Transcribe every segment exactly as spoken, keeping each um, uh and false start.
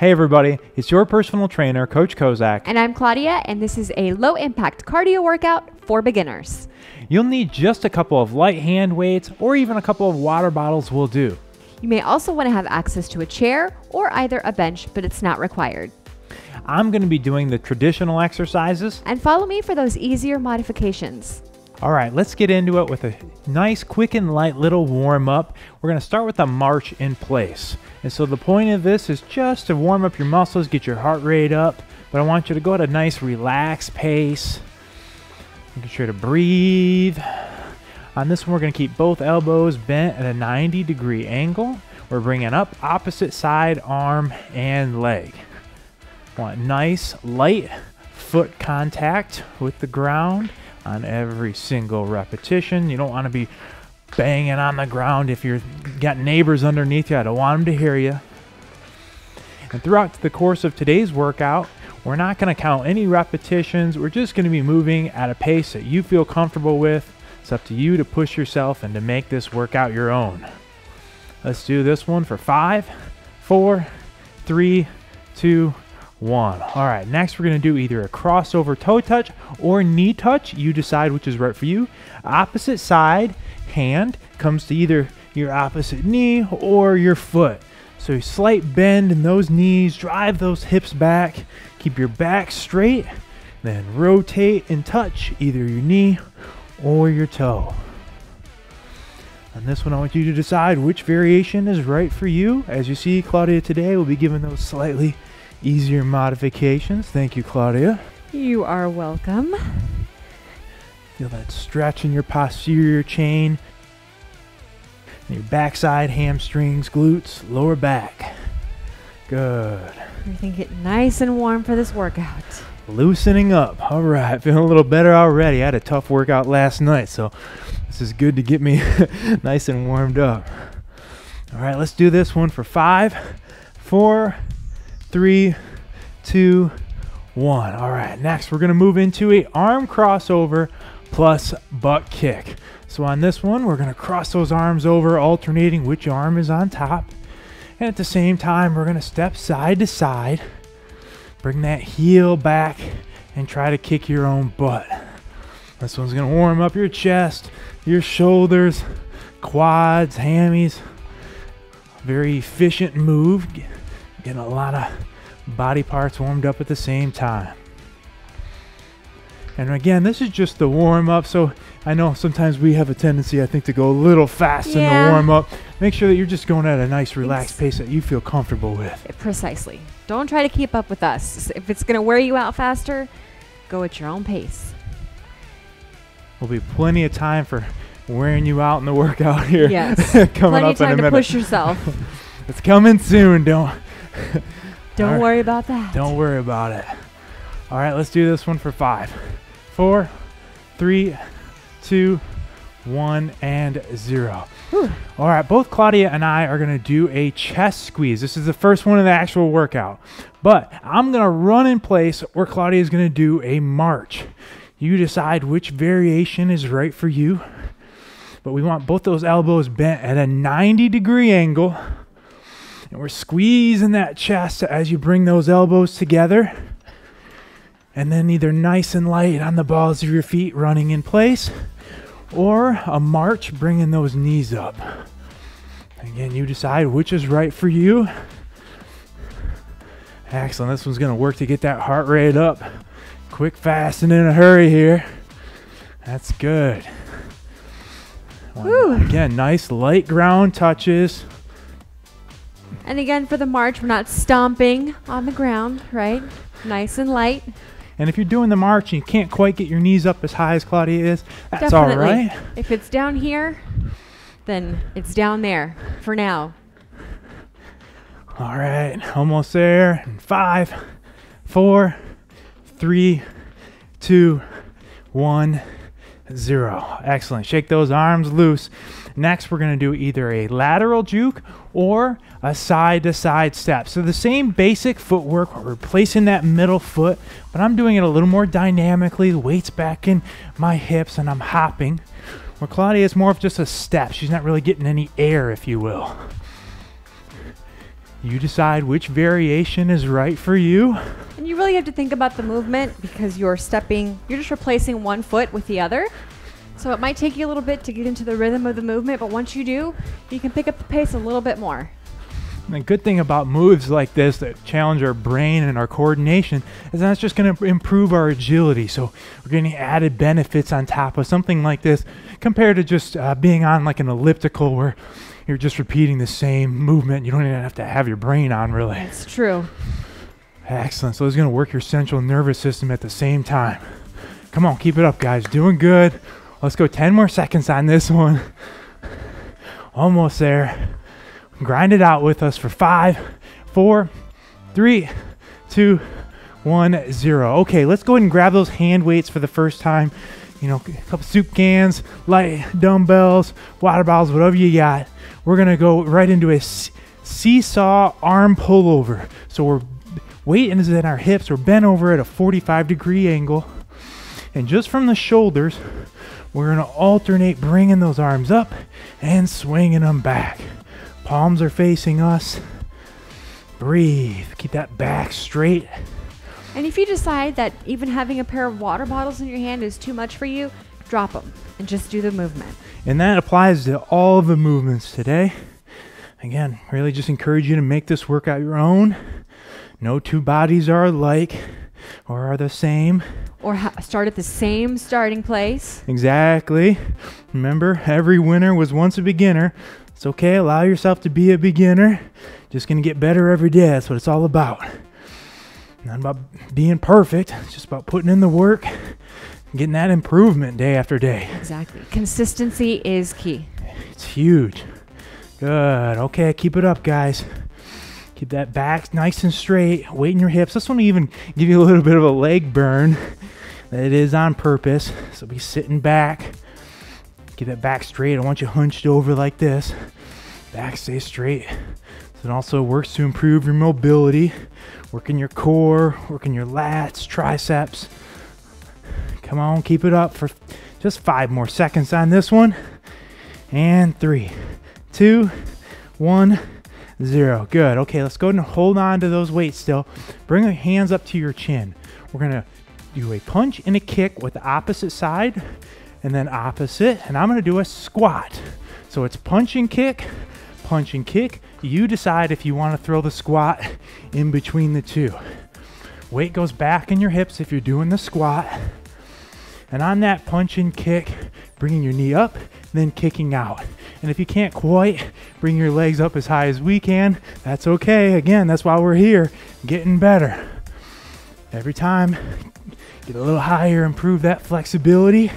Hey everybody, it's your personal trainer, Coach Kozak. And I'm Claudia, and this is a low-impact cardio workout for beginners. You'll need just a couple of light hand weights or even a couple of water bottles will do. You may also want to have access to a chair or either a bench, but it's not required. I'm going to be doing the traditional exercises. And follow me for those easier modifications. All right, let's get into it with a nice, quick and light little warm up. We're going to start with a march in place. And so the point of this is just to warm up your muscles, get your heart rate up. But I want you to go at a nice, relaxed pace. Making sure to breathe. On this one, we're going to keep both elbows bent at a ninety degree angle. We're bringing up opposite side, arm, and leg. Want nice, light foot contact with the ground on every single repetition. You don't want to be banging on the ground if you've got neighbors underneath you. I don't want them to hear you. And throughout the course of today's workout, we're not going to count any repetitions. We're just going to be moving at a pace that you feel comfortable with. It's up to you to push yourself and to make this workout your own. Let's do this one for five, four, three, two, one. All right, next we're going to do either a crossover toe touch or knee touch. You decide which is right for you. Opposite side hand comes to either your opposite knee or your foot. So a slight bend in those knees, drive those hips back, keep your back straight, then rotate and touch either your knee or your toe. On this one, I want you to decide which variation is right for you. As you see, Claudia today will be giving those slightly easier modifications. Thank you, Claudia. You are welcome. Feel that stretch in your posterior chain, your backside, hamstrings, glutes, lower back. Good. Everything getting nice and warm for this workout. Loosening up. All right, feeling a little better already. I had a tough workout last night, so this is good to get me nice and warmed up. All right, let's do this one for five, four, three, two, one. All right, next we're going to move into a arm crossover plus butt kick. So on this one, we're going to cross those arms over, alternating which arm is on top. And at the same time, we're going to step side to side, bring that heel back, and try to kick your own butt. This one's going to warm up your chest, your shoulders, quads, hammies. Very efficient move. Getting a lot of body parts warmed up at the same time. And again, this is just the warm up. So I know sometimes we have a tendency, I think, to go a little fast yeah. in the warm up. Make sure that you're just going at a nice relaxed it's, pace that you feel comfortable with. Precisely. Don't try to keep up with us. If it's going to wear you out faster, go at your own pace. There'll be plenty of time for wearing you out in the workout here. Yes. coming plenty up of time in a to minute. push yourself. It's coming soon. Don't Don't right. worry about that. Don't worry about it. All right, let's do this one for five, four, three, two, one, and zero. Whew. All right, both Claudia and I are going to do a chest squeeze. This is the first one of the actual workout. But I'm going to run in place where Claudia is going to do a march. You decide which variation is right for you. But we want both those elbows bent at a ninety degree angle. And we're squeezing that chest as you bring those elbows together. And then either nice and light on the balls of your feet running in place, or a march bringing those knees up. Again, you decide which is right for you. Excellent. This one's going to work to get that heart rate up. Quick, fast, and in a hurry here. That's good. One, again, nice light ground touches. And again, for the march, we're not stomping on the ground, right? Nice and light. And if you're doing the march and you can't quite get your knees up as high as Claudia is, that's Definitely. all right. If it's down here, then it's down there for now. All right, almost there. In five, four, three, two, one, zero. Excellent. Shake those arms loose. Next, we're going to do either a lateral juke or a side-to-side step. So the same basic footwork, we're placing that middle foot, but I'm doing it a little more dynamically. The weight's back in my hips and I'm hopping. Where Claudia is more of just a step. She's not really getting any air, if you will. You decide which variation is right for you. And you really have to think about the movement because you're stepping, you're just replacing one foot with the other. So it might take you a little bit to get into the rhythm of the movement, but once you do, you can pick up the pace a little bit more. And the good thing about moves like this that challenge our brain and our coordination is that's just going to improve our agility. So we're getting added benefits on top of something like this compared to just uh, being on like an elliptical where you're just repeating the same movement. You don't even have to have your brain on, really. That's true. Excellent. So it's going to work your central nervous system at the same time. Come on, keep it up, guys. Doing good. Let's go ten more seconds on this one. Almost there. Grind it out with us for five, four, three, two, one, zero. Okay, let's go ahead and grab those hand weights for the first time. You know, a couple soup cans, light dumbbells, water bottles, whatever you got. We're going to go right into a seesaw arm pullover. So we're weight is in our hips. We're bent over at a forty-five degree angle. And just from the shoulders, we're going to alternate bringing those arms up and swinging them back. Palms are facing us. Breathe. Keep that back straight. And if you decide that even having a pair of water bottles in your hand is too much for you, drop them and just do the movement. And that applies to all of the movements today. Again, really just encourage you to make this workout your own. No two bodies are alike or are the same. Or ha- start at the same starting place. Exactly. Remember, every winner was once a beginner. It's okay, allow yourself to be a beginner. Just going to get better every day. That's what it's all about. Not about being perfect. It's just about putting in the work, getting that improvement day after day. Exactly. Consistency is key. It's huge. Good. Okay, keep it up, guys. Keep that back nice and straight. Weight in your hips. This one will even give you a little bit of a leg burn. That is on purpose. So be sitting back. Get that back straight. I want you hunched over like this. Back stay straight. So it also works to improve your mobility. Working your core, working your lats, triceps. Come on, keep it up for just five more seconds on this one. And three, two, one, zero. Good. Okay, let's go ahead and hold on to those weights still. Bring your hands up to your chin. We're going to do a punch and a kick with the opposite side. And then opposite, and I'm going to do a squat. So it's punch and kick, punch and kick. You decide if you want to throw the squat in between the two. Weight goes back in your hips if you're doing the squat. And on that punch and kick, bringing your knee up, then kicking out. And if you can't quite bring your legs up as high as we can, that's okay. Again, that's why we're here, getting better. Every time, get a little higher, improve that flexibility.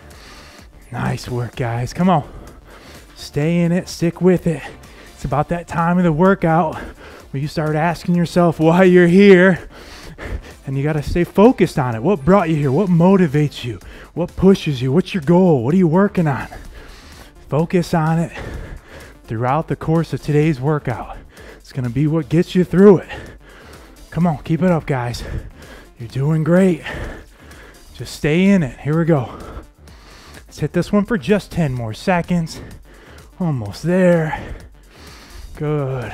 Nice work, guys. Come on. Stay in it. Stick with it. It's about that time of the workout where you start asking yourself why you're here. And you got to stay focused on it. What brought you here? What motivates you? What pushes you? What's your goal? What are you working on? Focus on it throughout the course of today's workout. It's going to be what gets you through it. Come on. Keep it up, guys. You're doing great. Just stay in it. Here we go. Let's hit this one for just ten more seconds. Almost there. Good.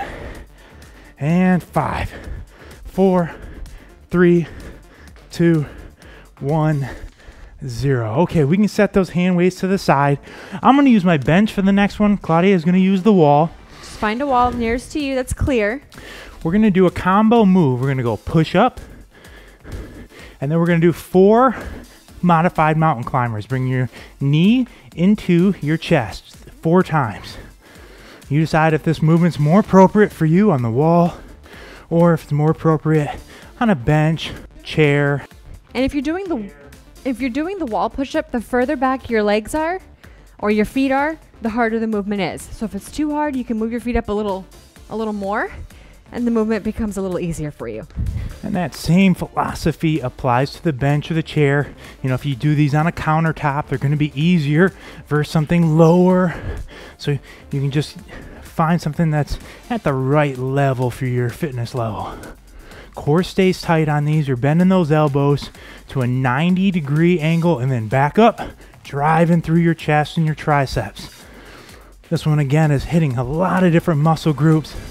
And five, four, three, two, one, zero. Okay, we can set those hand weights to the side. I'm going to use my bench for the next one. Claudia is going to use the wall. Just find a wall nearest to you that's clear. We're going to do a combo move. We're going to go push up. And then we're going to do four modified mountain climbers. Bring your knee into your chest four times. You decide if this movement's more appropriate for you on the wall or if it's more appropriate on a bench, chair. And if you're doing the if you're doing the wall push-up, the further back your legs are or your feet are, the harder the movement is. So if it's too hard, you can move your feet up a little a little more and the movement becomes a little easier for you. And that same philosophy applies to the bench or the chair. You know, if you do these on a countertop, they're going to be easier versus something lower. So you can just find something that's at the right level for your fitness level. Core stays tight on these. You're bending those elbows to a ninety degree angle and then back up, driving through your chest and your triceps. This one again is hitting a lot of different muscle groups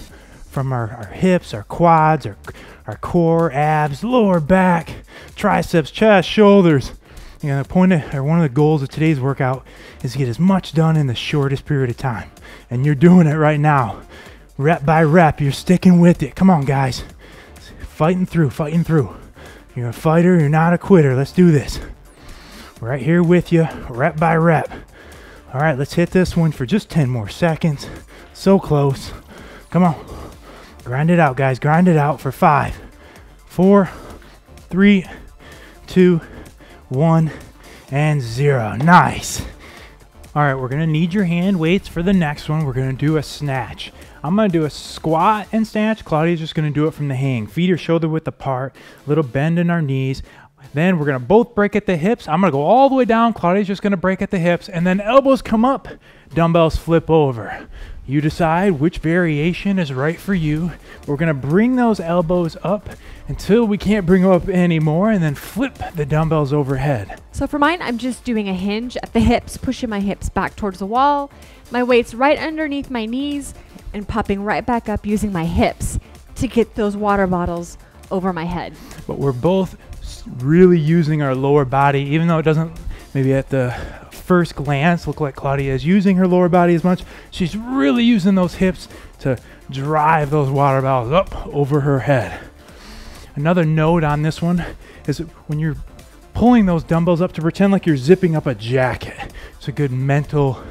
from our, our hips, our quads, our, our core, abs, lower back, triceps, chest, shoulders. You know, the point of, or one of the goals of today's workout is to get as much done in the shortest period of time. And you're doing it right now. Rep by rep, you're sticking with it. Come on, guys. Fighting through, fighting through. You're a fighter, you're not a quitter. Let's do this. Right here with you, rep by rep. All right, let's hit this one for just ten more seconds. So close. Come on. Grind it out, guys. Grind it out for five, four, three, two, one, and zero. Nice. All right, we're gonna need your hand weights for the next one. We're gonna do a snatch. I'm gonna do a squat and snatch. Claudia's just gonna do it from the hang. Feet are shoulder width apart, little bend in our knees. Then we're gonna both break at the hips. I'm gonna go all the way down. Claudia's just gonna break at the hips, and then elbows come up, dumbbells flip over. You decide which variation is right for you. We're gonna bring those elbows up until we can't bring them up anymore, and then flip the dumbbells overhead. So for mine, I'm just doing a hinge at the hips, pushing my hips back towards the wall, my weight's right underneath my knees, and popping right back up using my hips to get those water bottles over my head. But we're both really using our lower body, even though it doesn't maybe at the first glance look like Claudia is using her lower body as much. She's really using those hips to drive those water bottles up over her head. Another note on this one is when you're pulling those dumbbells up, to pretend like you're zipping up a jacket. It's a good mental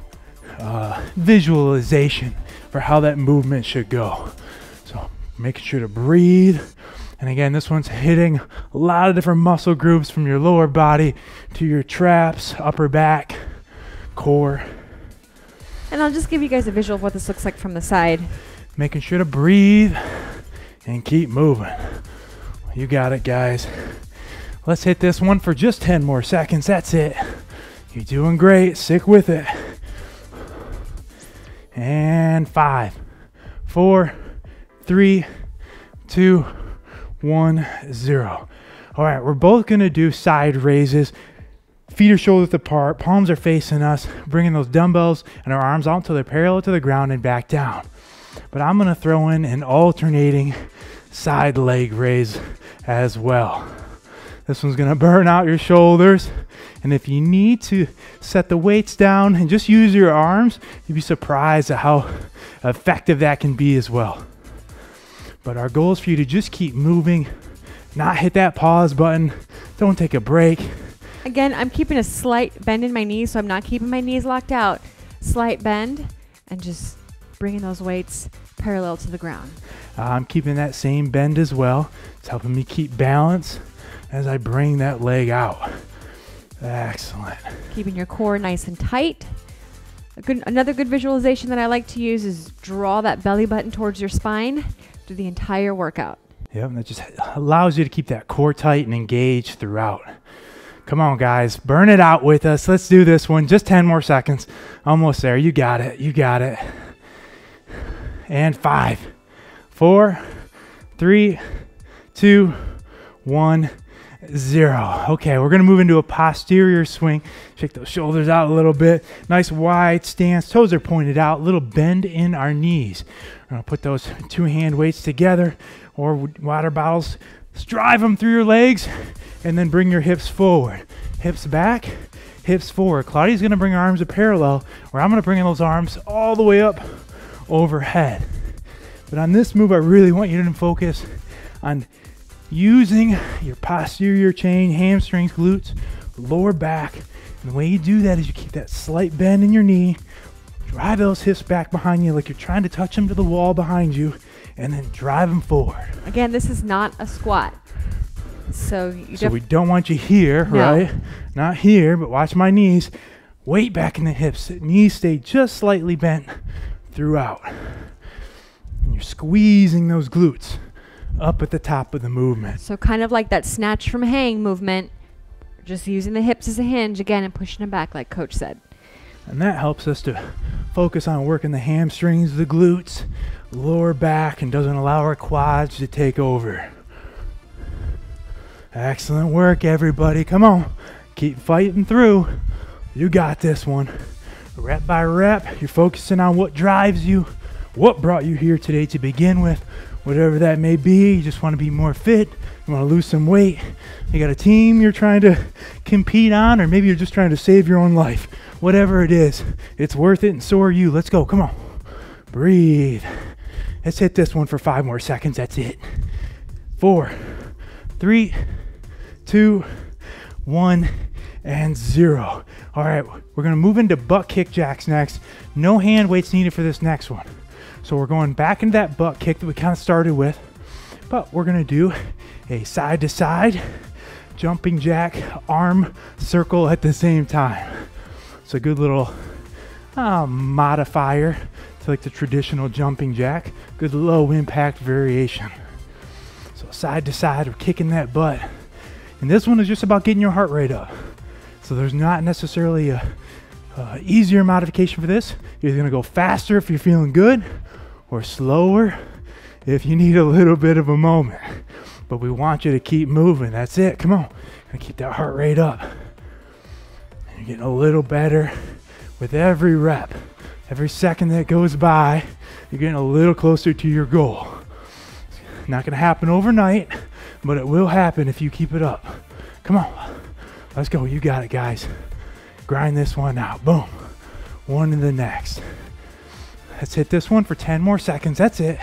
uh, visualization for how that movement should go. So making sure to breathe. And again, this one's hitting a lot of different muscle groups from your lower body to your traps, upper back, core. And I'll just give you guys a visual of what this looks like from the side. Making sure to breathe and keep moving. You got it, guys. Let's hit this one for just ten more seconds. That's it. You're doing great. Stick with it. And five, four, three, two, one, zero. All right, we're both gonna do side raises. Feet are shoulder width apart, palms are facing us, bringing those dumbbells and our arms out until they're parallel to the ground and back down. But I'm gonna throw in an alternating side leg raise as well. This one's gonna burn out your shoulders. And if you need to set the weights down and just use your arms, you'd be surprised at how effective that can be as well. But our goal is for you to just keep moving, not hit that pause button, don't take a break. Again, I'm keeping a slight bend in my knees, so I'm not keeping my knees locked out. Slight bend, and just bringing those weights parallel to the ground. Uh, I'm keeping that same bend as well. It's helping me keep balance as I bring that leg out. Excellent. Keeping your core nice and tight. A good, another good visualization that I like to use is draw that belly button towards your spine through the entire workout. Yep, and that just allows you to keep that core tight and engaged throughout. Come on, guys, burn it out with us. Let's do this one. Just ten more seconds. Almost there. You got it. You got it. And five, four, three, two, one, zero. Okay, we're gonna move into a posterior swing. Shake those shoulders out a little bit. Nice wide stance. Toes are pointed out. Little bend in our knees. We're gonna put those two hand weights together, or water bottles. Let's drive them through your legs, and then bring your hips forward. Hips back, hips forward. Claudia's gonna bring her arms to parallel, where I'm gonna bring those arms all the way up overhead. But on this move, I really want you to focus on using your posterior chain, hamstrings, glutes, lower back. And the way you do that is you keep that slight bend in your knee, drive those hips back behind you like you're trying to touch them to the wall behind you, and then drive them forward. Again, this is not a squat. So, you so we don't want you here, no. right? Not here, but watch my knees. Weight back in the hips. Knees stay just slightly bent throughout. And you're squeezing those glutes up at the top of the movement. So kind of like that snatch from hang movement, just using the hips as a hinge again and pushing them back like Coach said. And that helps us to focus on working the hamstrings, the glutes, lower back, and doesn't allow our quads to take over. Excellent work, everybody. Come on. Keep fighting through. You got this one. Rep by rep, you're focusing on what drives you, what brought you here today to begin with, whatever that may be. You just want to be more fit, you want to lose some weight, you got a team you're trying to compete on, or maybe you're just trying to save your own life. Whatever it is, it's worth it, and so are you. Let's go. Come on. Breathe. Let's hit this one for five more seconds. That's it. Four, three, two, one, and zero. All right, we're gonna move into butt kick jacks next. No hand weights needed for this next one. So we're going back into that butt kick that we kind of started with, but we're gonna do a side to side jumping jack arm circle at the same time. It's a good little uh, modifier to like the traditional jumping jack. Good low impact variation. So side to side, we're kicking that butt. And this one is just about getting your heart rate up. So there's not necessarily a, a easier modification for this. You're either gonna go faster if you're feeling good, or slower if you need a little bit of a moment. But we want you to keep moving. That's it. Come on. Gonna keep that heart rate up. And you're getting a little better with every rep. Every second that goes by, you're getting a little closer to your goal. It's not gonna happen overnight, but it will happen if you keep it up. Come on. Let's go. You got it, guys. Grind this one out. Boom. One to the next. Let's hit this one for ten more seconds. That's it.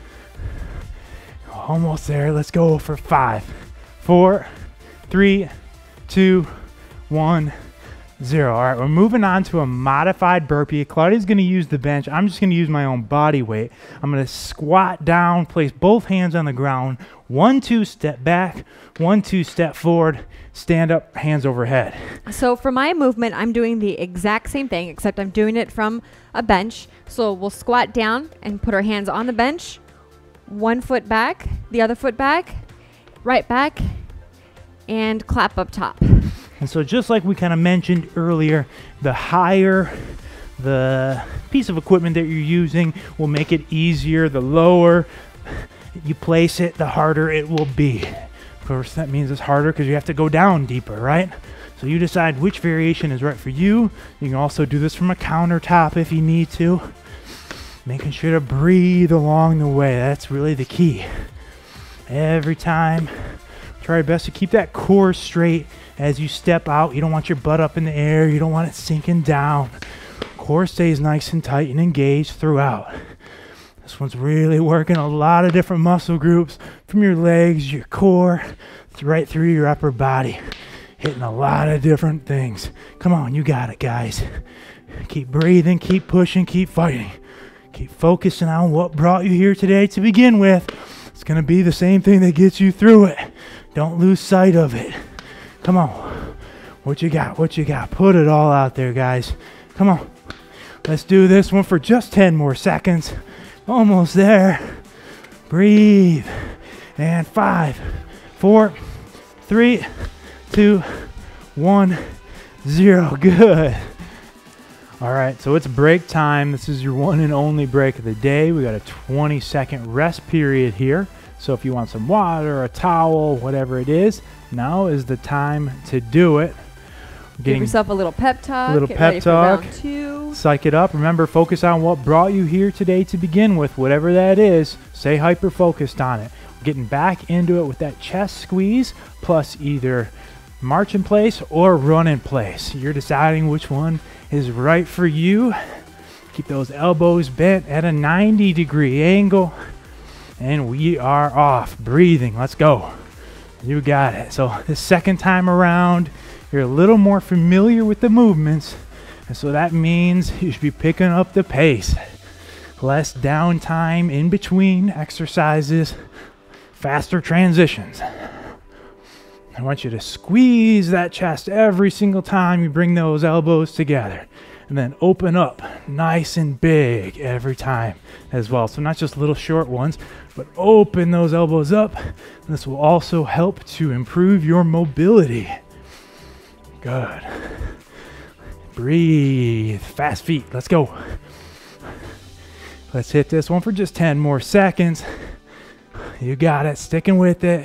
Almost there. Let's go for five, four, three, two, one, zero. All right, we're moving on to a modified burpee. Claudia's going to use the bench. I'm just going to use my own body weight. I'm going to squat down, place both hands on the ground, one, two, step back, one, two, step forward, stand up, hands overhead. So for my movement, I'm doing the exact same thing, except I'm doing it from a bench. So we'll squat down and put our hands on the bench, one foot back, the other foot back, right back, and clap up top. And so just like we kind of mentioned earlier, the higher the piece of equipment that you're using will make it easier. The lower you place it, the harder it will be. Of course, that means it's harder because you have to go down deeper, right? So you decide which variation is right for you. You can also do this from a countertop if you need to. Making sure to breathe along the way. That's really the key. Every time, try your best to keep that core straight as you step out. You don't want your butt up in the air. You don't want it sinking down. Core stays nice and tight and engaged throughout. This one's really working a lot of different muscle groups from your legs, your core, right through your upper body. Hitting a lot of different things. Come on, you got it, guys. Keep breathing, keep pushing, keep fighting. Keep focusing on what brought you here today to begin with. It's going to be the same thing that gets you through it. Don't lose sight of it. Come on. What you got? What you got? Put it all out there, guys. Come on. Let's do this one for just ten more seconds. Almost there. Breathe. And five, four, three, two, one, zero. Good. All right, so it's break time. This is your one and only break of the day. We got a twenty second rest period here. So if you want some water, a towel, whatever it is, now is the time to do it. Give yourself a little pep talk. A little Get pep ready talk. For round two. Psych it up. Remember, focus on what brought you here today to begin with, whatever that is. Stay hyper focused on it. Getting back into it with that chest squeeze, plus either march in place or run in place. You're deciding which one is right for you. Keep those elbows bent at a ninety degree angle. And we are off. Breathing. Let's go. You got it. So the second time around, you're a little more familiar with the movements. And so that means you should be picking up the pace. Less downtime in between exercises. Faster transitions. I want you to squeeze that chest every single time you bring those elbows together. And then open up nice and big every time as well. So not just little short ones, but open those elbows up. And this will also help to improve your mobility. Good. Breathe. Fast feet. Let's go. Let's hit this one for just ten more seconds. You got it. Sticking with it.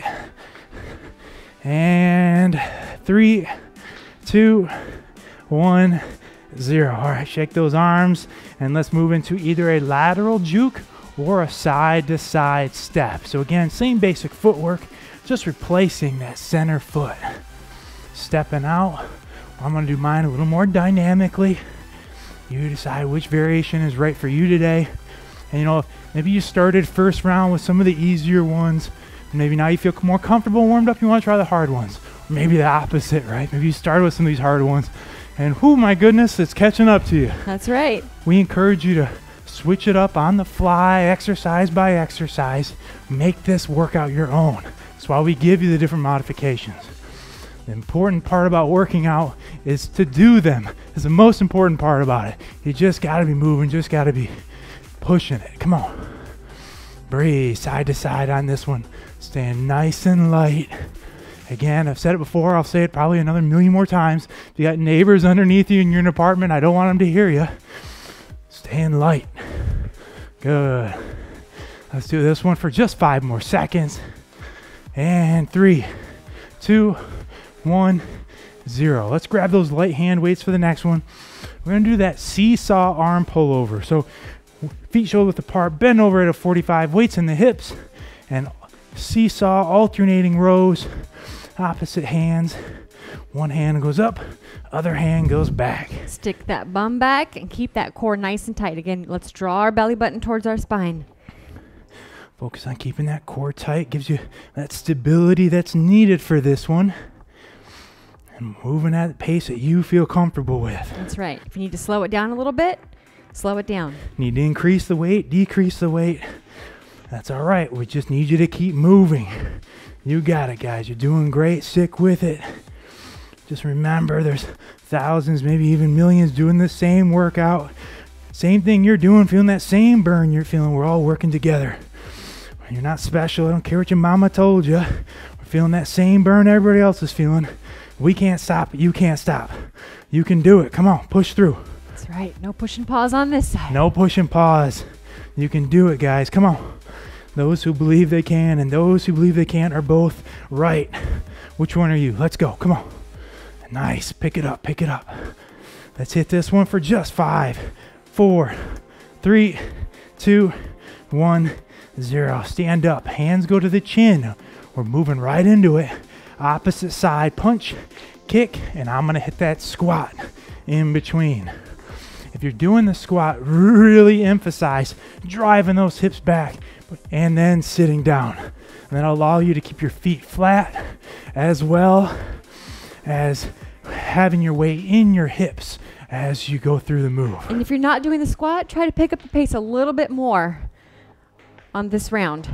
And three, two, one, zero. All right, shake those arms, and let's move into either a lateral juke or a side-to-side step. So again, same basic footwork, just replacing that center foot. Stepping out. I'm gonna do mine a little more dynamically. You decide which variation is right for you today. And you know, maybe you started first round with some of the easier ones. Maybe now you feel more comfortable, warmed up, you want to try the hard ones. Or maybe the opposite, right? Maybe you started with some of these hard ones, and oh my goodness, it's catching up to you. That's right. We encourage you to switch it up on the fly, exercise by exercise. Make this workout your own. That's why we give you the different modifications. The important part about working out is to do them. It's the most important part about it. You just got to be moving, just got to be pushing it. Come on. Breathe side to side on this one. Staying nice and light. Again, I've said it before. I'll say it probably another million more times. If you got neighbors underneath you in your apartment, I don't want them to hear you. Staying light. Good. Let's do this one for just five more seconds. And three, two, one, zero. Let's grab those light hand weights for the next one. We're going to do that seesaw arm pullover. So feet shoulder width apart, bend over at a forty-five, weights in the hips, and seesaw alternating rows, opposite hands. One hand goes up, other hand goes back. Stick that bum back and keep that core nice and tight. Again, let's draw our belly button towards our spine. Focus on keeping that core tight, gives you that stability that's needed for this one. And moving at the pace that you feel comfortable with. That's right. If you need to slow it down a little bit, slow it down. Need to increase the weight, decrease the weight. That's all right. We just need you to keep moving. You got it, guys. You're doing great. Stick with it. Just remember, there's thousands, maybe even millions doing the same workout. Same thing you're doing, feeling that same burn you're feeling. We're all working together. You're not special. I don't care what your mama told you. We're feeling that same burn everybody else is feeling. We can't stop, but you can't stop. You can do it. Come on, push through. That's right. No push and pause on this side. No push and pause. You can do it, guys. Come on. Those who believe they can and those who believe they can't are both right. Which one are you? Let's go. Come on. Nice. Pick it up. Pick it up. Let's hit this one for just five, four, three, two, one, zero. Stand up. Hands go to the chin. We're moving right into it. Opposite side. Punch, kick, and I'm going to hit that squat in between. If you're doing the squat, really emphasize driving those hips back and then sitting down. And that'll allow you to keep your feet flat as well as having your weight in your hips as you go through the move. And if you're not doing the squat, try to pick up the pace a little bit more on this round.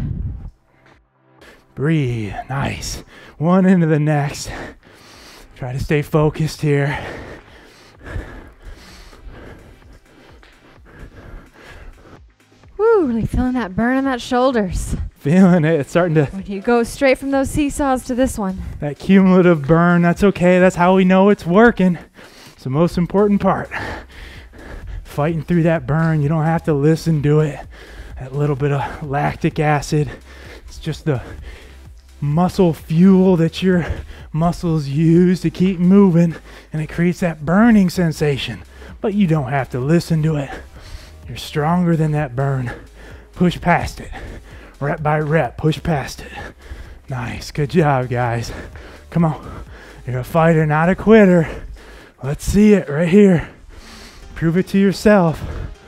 Breathe. Nice. One into the next. Try to stay focused here. Woo, really feeling that burn on that shoulders. Feeling it. It's starting to... When you go straight from those seesaws to this one. That cumulative burn. That's okay. That's how we know it's working. It's the most important part. Fighting through that burn. You don't have to listen to it. That little bit of lactic acid. It's just the muscle fuel that your muscles use to keep moving. And it creates that burning sensation. But you don't have to listen to it. You're stronger than that burn. Push past it. Rep by rep, push past it. Nice, good job, guys. Come on. You're a fighter, not a quitter. Let's see it right here. Prove it to yourself.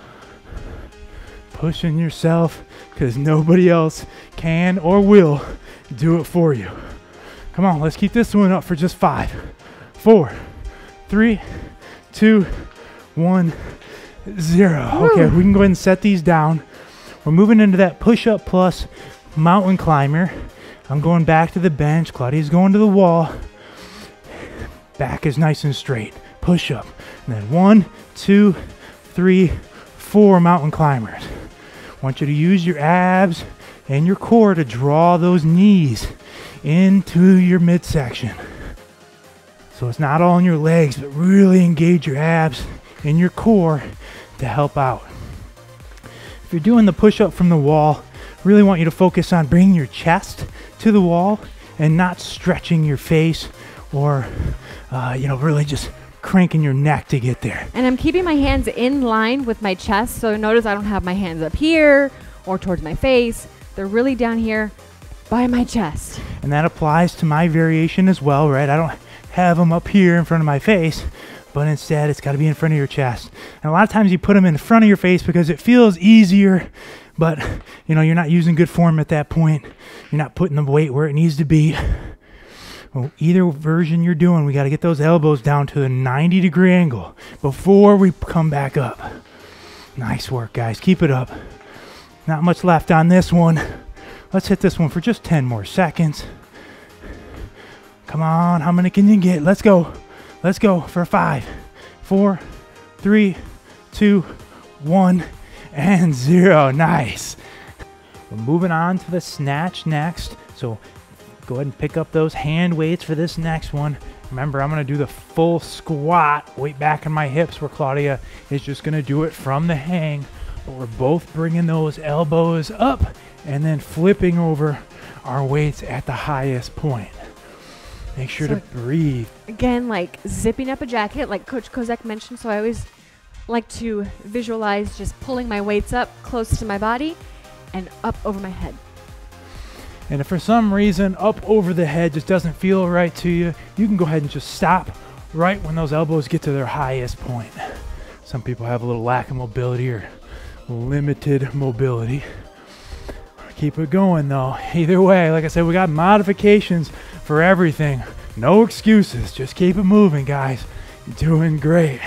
Pushing yourself because nobody else can or will do it for you. Come on, let's keep this one up for just five, four, three, two, one, zero. Okay, we can go ahead and set these down. We're moving into that push-up plus mountain climber. I'm going back to the bench. Claudia's going to the wall. Back is nice and straight. Push up. And then one, two, three, four mountain climbers. I want you to use your abs and your core to draw those knees into your midsection. So it's not all in your legs, but really engage your abs and your core to help out. If you're doing the push-up from the wall, really want you to focus on bringing your chest to the wall and not stretching your face or, uh, you know, really just cranking your neck to get there. And I'm keeping my hands in line with my chest. So notice I don't have my hands up here or towards my face. They're really down here by my chest. And that applies to my variation as well, right? I don't have them up here in front of my face, but instead it's got to be in front of your chest. And a lot of times you put them in front of your face because it feels easier, but you know, you're not using good form at that point. You're not putting the weight where it needs to be. Well, either version you're doing, we got to get those elbows down to a ninety degree angle before we come back up. Nice work, guys. Keep it up. Not much left on this one. Let's hit this one for just ten more seconds. Come on, how many can you get? Let's go. Let's go for five, four, three, two, one, and zero. Nice. We're moving on to the snatch next. So go ahead and pick up those hand weights for this next one. Remember, I'm going to do the full squat, weight back in my hips, where Claudia is just going to do it from the hang. But we're both bringing those elbows up and then flipping over our weights at the highest point. Make sure so to breathe. Again, like zipping up a jacket, like Coach Kozak mentioned. So I always like to visualize just pulling my weights up close to my body and up over my head. And if for some reason up over the head just doesn't feel right to you, you can go ahead and just stop right when those elbows get to their highest point. Some people have a little lack of mobility or limited mobility. Keep it going though. Either way, like I said, we got modifications for everything. No excuses. Just keep it moving, guys. You're doing great.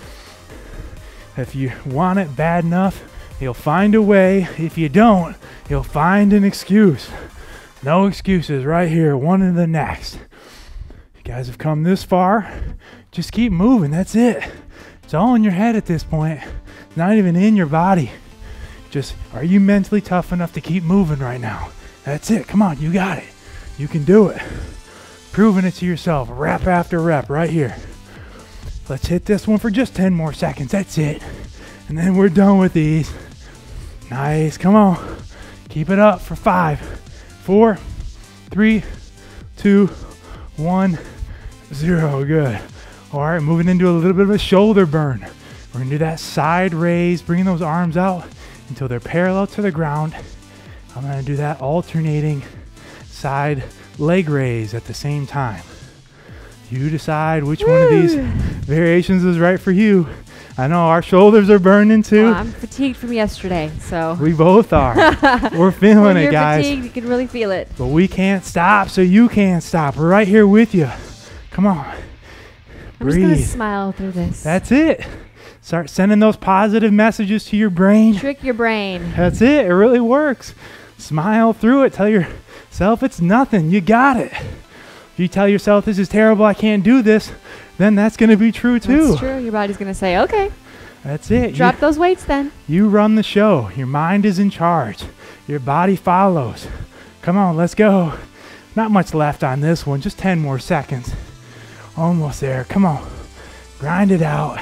If you want it bad enough, you'll find a way. If you don't, you'll find an excuse. No excuses right here, one to the next. You guys have come this far. Just keep moving. That's it. It's all in your head at this point. It's not even in your body. Just, are you mentally tough enough to keep moving right now? That's it. Come on, you got it. You can do it. Proving it to yourself, rep after rep right here. Let's hit this one for just ten more seconds. That's it. And then we're done with these. Nice. Come on. Keep it up for five, four, three, two, one, zero. Good. All right, moving into a little bit of a shoulder burn. We're going to do that side raise, bringing those arms out until they're parallel to the ground. I'm going to do that alternating side leg raise at the same time. You decide which Woo! One of these variations is right for you. I know our shoulders are burning too. Well, I'm fatigued from yesterday, so. We both are. We're feeling when it, you're guys. Fatigued, you can really feel it. But we can't stop, so you can't stop. We're right here with you. Come on. I'm Breathe. just going to smile through this. That's it. Start sending those positive messages to your brain. Trick your brain. That's it. It really works. Smile through it. Tell yourself it's nothing. You got it. If you tell yourself this is terrible, I can't do this, then that's going to be true too. That's true. Your body's going to say, okay. That's it. Drop you, those weights then. You run the show. Your mind is in charge. Your body follows. Come on, let's go. Not much left on this one. Just ten more seconds. Almost there. Come on. Grind it out.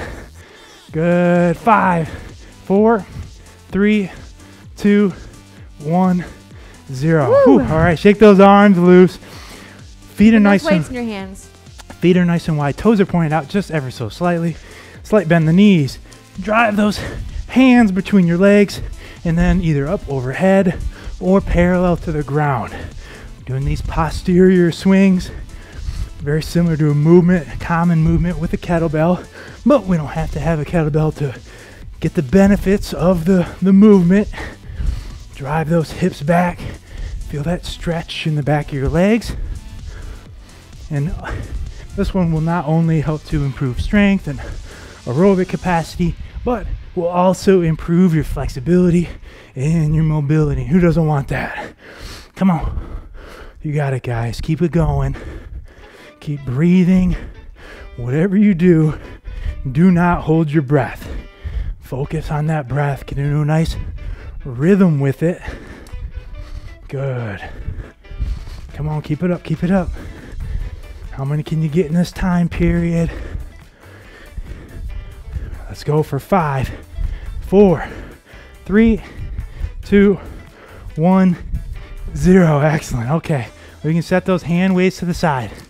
Good. Five, four, three, two, one, zero. Whew. All right, shake those arms loose. Feet are nice weights and in your hands. Feet are nice and wide. Toes are pointed out just ever so slightly. Slight bend the knees. Drive those hands between your legs and then either up overhead or parallel to the ground. Doing these posterior swings. Very similar to a movement, a common movement with a kettlebell, but we don't have to have a kettlebell to get the benefits of the, the movement. Drive those hips back. Feel that stretch in the back of your legs. And this one will not only help to improve strength and aerobic capacity, but will also improve your flexibility and your mobility. Who doesn't want that? Come on. You got it, guys. Keep it going. Keep breathing. Whatever you do, do not hold your breath. Focus on that breath. Get into a nice rhythm with it. Good. Come on, keep it up, keep it up. How many can you get in this time period? Let's go for five, four, three, two, one, zero. Excellent. Okay, we can set those hand weights to the side.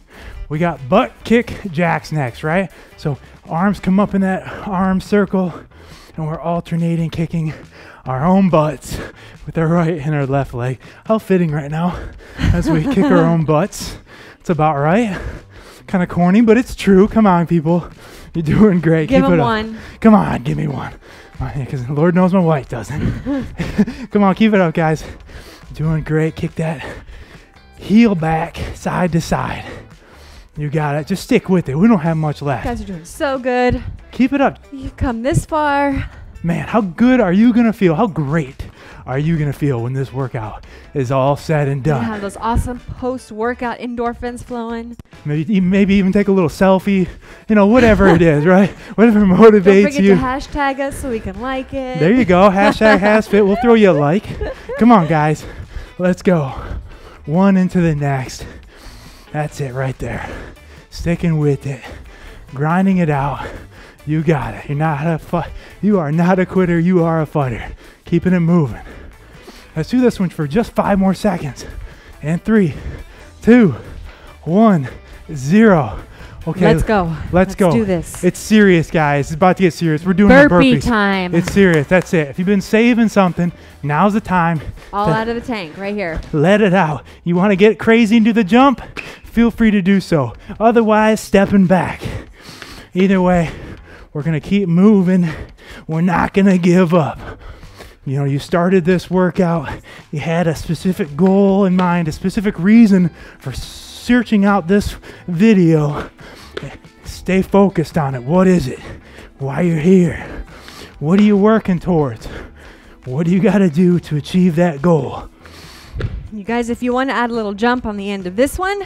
We got butt kick jacks next, right? So arms come up in that arm circle, and we're alternating kicking our own butts with our right and our left leg. How fitting right now as we kick our own butts. It's about right. Kind of corny, but it's true. Come on, people. You're doing great. Give Keep him it up. one. Come on, give me one. Because Lord knows my wife doesn't. Come on, keep it up, guys. Doing great. Kick that heel back, side to side. You got it. Just stick with it. We don't have much left. You guys are doing so good. Keep it up. You've come this far. Man, how good are you going to feel? How great are you going to feel when this workout is all said and You done? have those awesome post-workout endorphins flowing. Maybe, maybe even take a little selfie. You know, whatever it is, right? Whatever motivates Don't forget you. to hashtag us so we can like it. There you go. Hashtag HASfit. We'll throw you a like. Come on, guys. Let's go. One into the next. That's it right there. Sticking with it. Grinding it out. You got it. You're not a fu- You are not a quitter. You are a fighter. Keeping it moving. Let's do this one for just five more seconds. And three, two, one, zero. Okay. Let's go. Let's, Let's go. do this. It's serious, guys. It's about to get serious. We're doing Burpee the burpees. time. It's serious. That's it. If you've been saving something, now's the time. All to out of the tank right here. Let it out. You want to get crazy and do the jump? Feel free to do so. Otherwise, stepping back. Either way, we're going to keep moving. We're not going to give up. You know, you started this workout. You had a specific goal in mind, a specific reason for searching out this video. Stay focused on it. What is it? Why you're here? What are you working towards? What do you got to do to achieve that goal? You guys, if you want to add a little jump on the end of this one,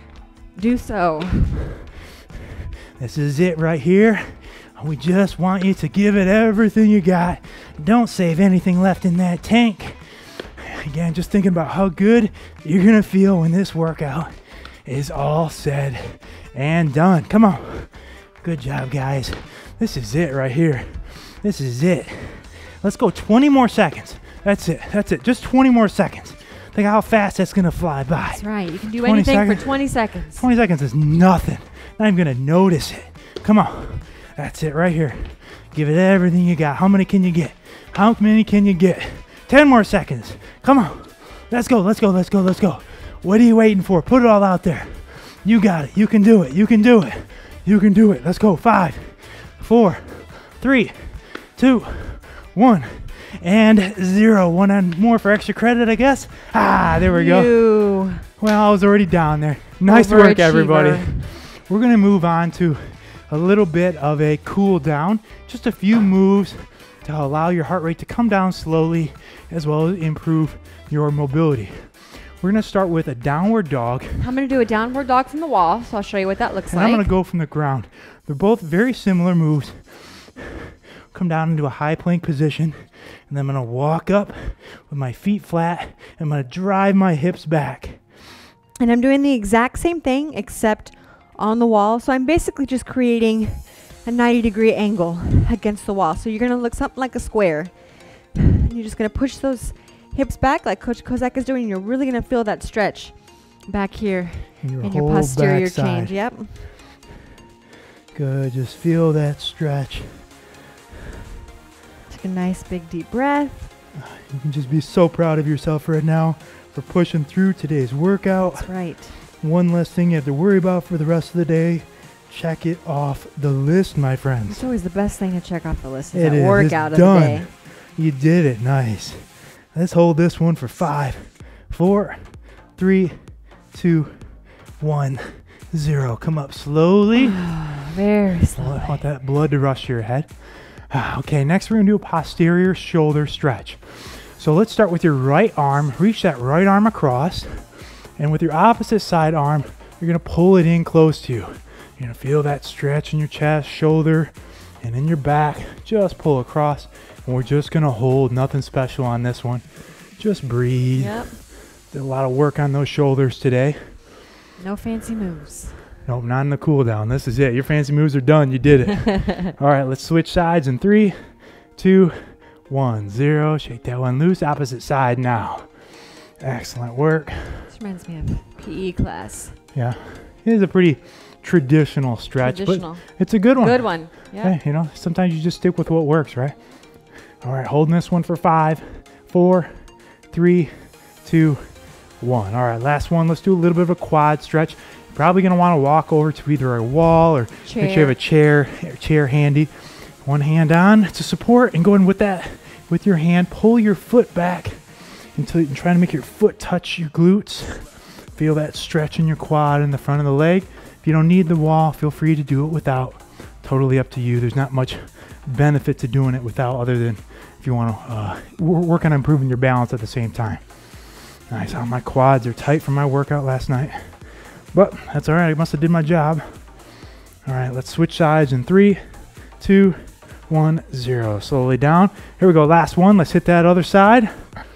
do so. This is it right here. We just want you to give it everything you got. Don't save anything left in that tank. Again, just thinking about how good you're going to feel when this workout is all said and done. Come on. Good job, guys. This is it right here. This is it. Let's go twenty more seconds. That's it. That's it. Just twenty more seconds. Think how fast that's going to fly by. That's right. You can do twenty anything seconds. for twenty seconds. twenty seconds is nothing. Not even going to notice it. Come on. That's it right here. Give it everything you got. How many can you get? How many can you get? ten more seconds. Come on. Let's go. Let's go. Let's go. Let's go. What are you waiting for? Put it all out there. You got it. You can do it. You can do it. You can do it. Let's go. Five, four, three, two, one, and zero. One and more for extra credit, I guess. Ah, there we go. You Well, I was already down there. Nice work, overachiever. everybody. We're going to move on to a little bit of a cool down. Just a few moves to allow your heart rate to come down slowly, as well as improve your mobility. We're going to start with a downward dog. I'm going to do a downward dog from the wall, so I'll show you what that looks And like. I'm going to go from the ground. They're both very similar moves. Come down into a high plank position, and then I'm going to walk up with my feet flat. I'm going to drive my hips back. And I'm doing the exact same thing, except on the wall. So I'm basically just creating a ninety degree angle against the wall. So you're going to look something like a square. And you're just going to push those hips back like Coach Kozak is doing. And you're really going to feel that stretch back here And your in your whole posterior backside. change. Yep. Good. Just feel that stretch. Take a nice big deep breath. You can just be so proud of yourself right now for pushing through today's workout. That's right. One less thing you have to worry about for the rest of the day. Check it off the list, my friends. It's always the best thing to check off the list. Is It that is. workout It's of done. the day. You did it. Nice. Let's hold this one for five, four, three, two, one, zero. Come up slowly. Very I slow. want that blood to rush to your head. Okay, next we're going to do a posterior shoulder stretch. So let's start with your right arm. Reach that right arm across. And with your opposite side arm, you're going to pull it in close to you. You're going to feel that stretch in your chest, shoulder, and in your back. Just pull across. And we're just going to hold. Nothing special on this one. Just breathe. Yep. Did a lot of work on those shoulders today. No fancy moves. Nope, not in the cool down. This is it. Your fancy moves are done. You did it. All right, let's switch sides in three, two, one, zero. Shake that one loose. Opposite side now. Excellent work. This reminds me of P E class. Yeah. It is a pretty traditional stretch, Traditional. but it's a good one. Good one. Yeah. Hey, you know, sometimes you just stick with what works, right? All right, holding this one for five, four, three, two, one. All right, last one. Let's do a little bit of a quad stretch. You're probably going to want to walk over to either a wall or Chair. make sure you have a chair, a chair handy. One hand on to support, and going with that, with your hand, pull your foot back until you're trying to make your foot touch your glutes. Feel that stretch in your quad in the front of the leg. If you don't need the wall, feel free to do it without. Totally up to you. There's not much benefit to doing it without, other than if you want to uh, work on improving your balance at the same time. Nice. Oh, my quads are tight from my workout last night, but that's all right. I must have did my job. All right, let's switch sides in three, two, one, zero. Slowly down. Here we go. Last one. Let's hit that other side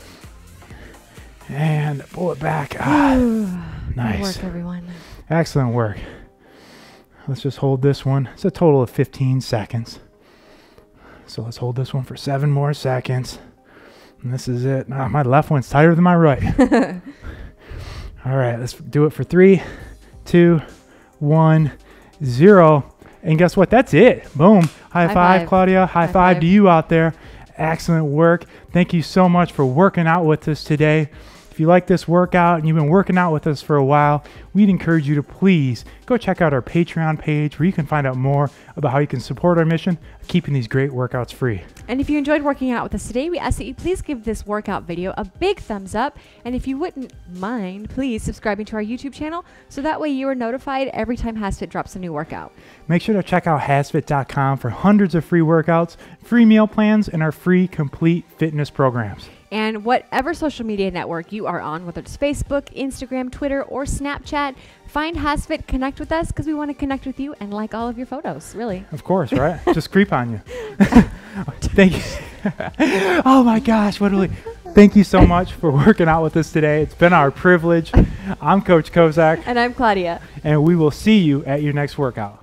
and pull it back. Ah, nice. Good work, everyone. Excellent work. Let's just hold this one. It's a total of fifteen seconds. So let's hold this one for seven more seconds. And this is it. Ah, my left one's tighter than my right. All right, let's do it for three, two, one, zero. And guess what? That's it. Boom. High, High five, five. Claudia. High, High five, five to you out there. Excellent work. Thank you so much for working out with us today. If you like this workout and you've been working out with us for a while, we'd encourage you to please go check out our Patreon page, where you can find out more about how you can support our mission of keeping these great workouts free. And if you enjoyed working out with us today, we ask that you please give this workout video a big thumbs up. And if you wouldn't mind, please subscribing to our YouTube channel, so that way you are notified every time HASfit drops a new workout. Make sure to check out hasfit dot com for hundreds of free workouts, free meal plans, and our free complete fitness programs. And whatever social media network you are on, whether it's Facebook, Instagram, Twitter, or Snapchat, find HASfit, connect with us, because we want to connect with you and like all of your photos, really. Of course, right? Just creep on you. Thank you. Oh my gosh, what a thank you so much for working out with us today. It's been our privilege. I'm Coach Kozak. And I'm Claudia. And we will see you at your next workout.